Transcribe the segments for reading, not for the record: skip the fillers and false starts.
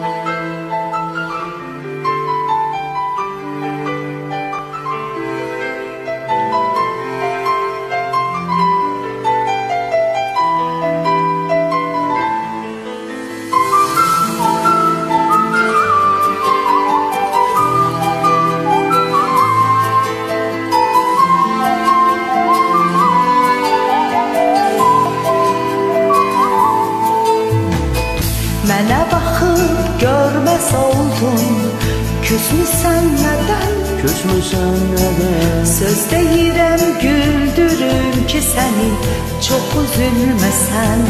Mənə baxıb görməz oldun, küsmüsən nədən? Küsmüsən nədən? Söz deyirəm, güldürüm ki səni, çox üzülməsən.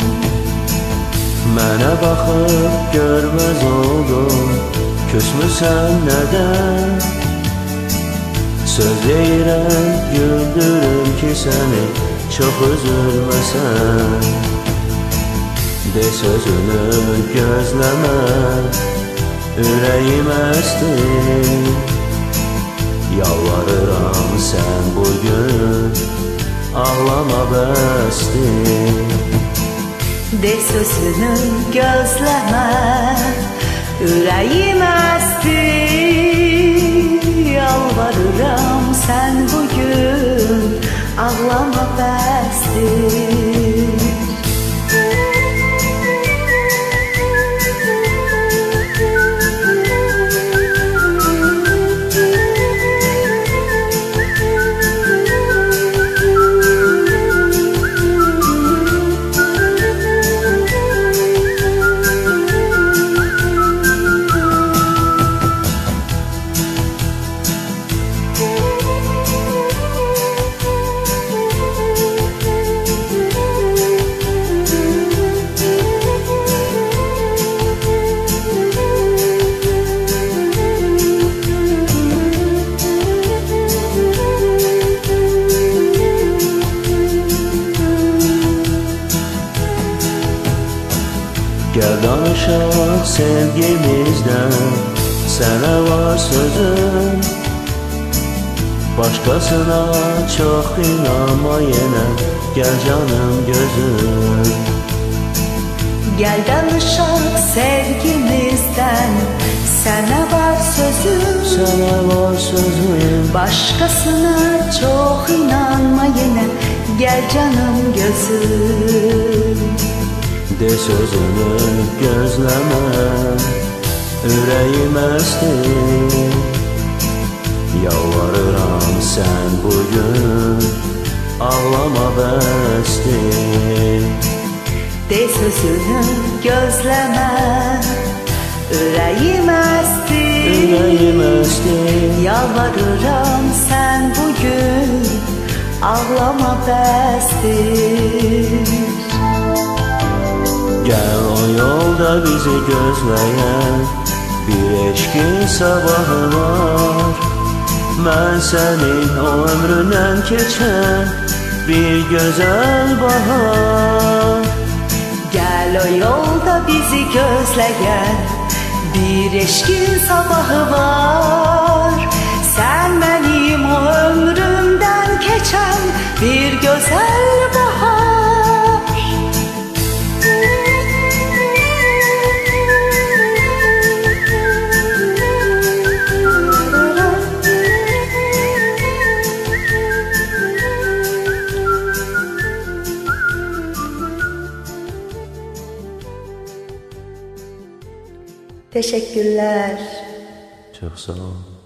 Mənə baxıb görməz oldun, küsmüsən nədən? Söz deyirəm, güldürüm ki səni, çox üzülməsən. De sözünü gözləmə, ürəyim əsdi. Yalvarıram sən bugün, ağlama bəsdir. De sözünü gözləmə, ürəyim əsdi. Yalvarıram sən bugün, ağlama bəsdir. Gəl danışaq sevgimizdən, sənə var sözüm. Başqasına çox inanma yenə, gəl canım gözüm. Gəl danışaq sevgimizdən, sənə var sözüm. Sənə var sözüm. Başqasına çox inanma yenə, gəl canım gözüm. De sözünü gözləmə, ürəyim əsdi. Yalvarıram sən bugün, ağlama bəsdir. De sözünü gözləmə, ürəyim əsdi. Ürəyim əsdi. Yalvarıram sən bugün, ağlama bəsdir. Gəl o yolda bizi gözləyən bir eşqin sabahı var. Mən sənin o ömründən keçən bir gözəl bahar. Gəl o yolda bizi gözləyən bir eşqin sabahı var. Sən mənim o ömrümdən keçən bir gözəl bahar. Teşekkürler. Çok sağ ol.